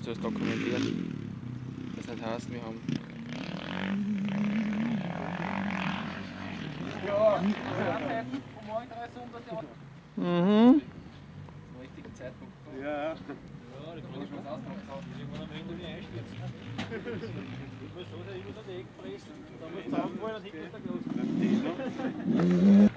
so ist dokumentiert. Das nicht heißt, wir haben. Ja, vom Morgen 3 Stunden, dass die Mhm. zum richtigen Zeitpunkt. Ja. Ja, die kann ich mir das ausmachen. Irgendwann am Ende nicht einstürzen. Ich muss so sein, ich muss an die Ecken pressen. Da muss du zusammenfallen und hinten ist der Groß.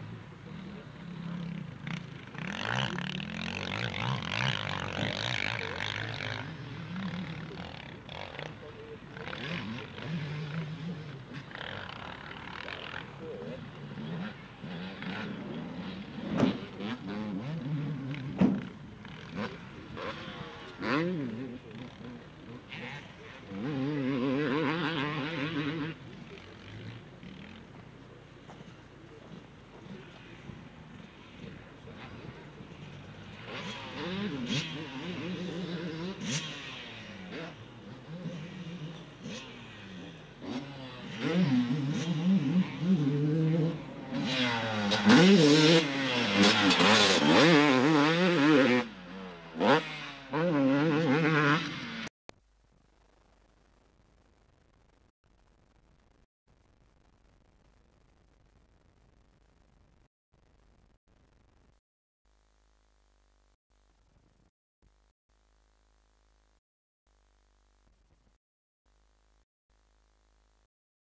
Mhm.